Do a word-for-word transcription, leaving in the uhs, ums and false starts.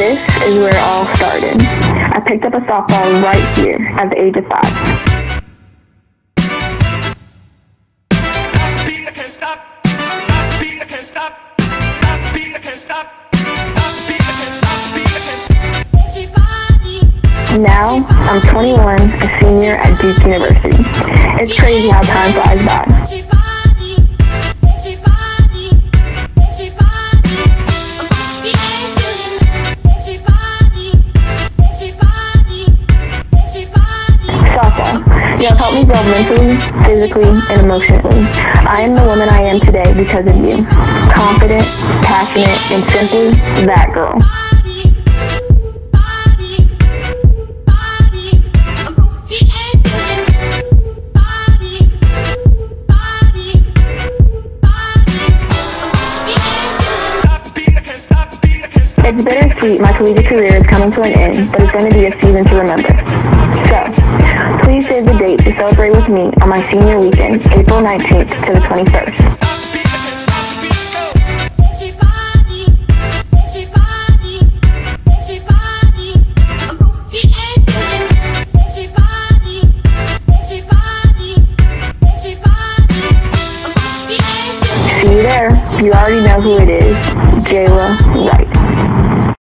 This is where it all started. I picked up a softball right here at the age of five. Now, I'm twenty-one, a senior at Duke University. It's crazy how time flies by. Softball. You have helped me grow mentally, physically, and emotionally. I am the woman I am today because of you. Confident, passionate, and simply that girl. It's bittersweet my collegiate career is coming to an end, but it's going to be a season to remember. So, please save the date to celebrate with me on my senior weekend, April nineteenth to the twenty-first. See you there. You already know who it is, Jayla Wright.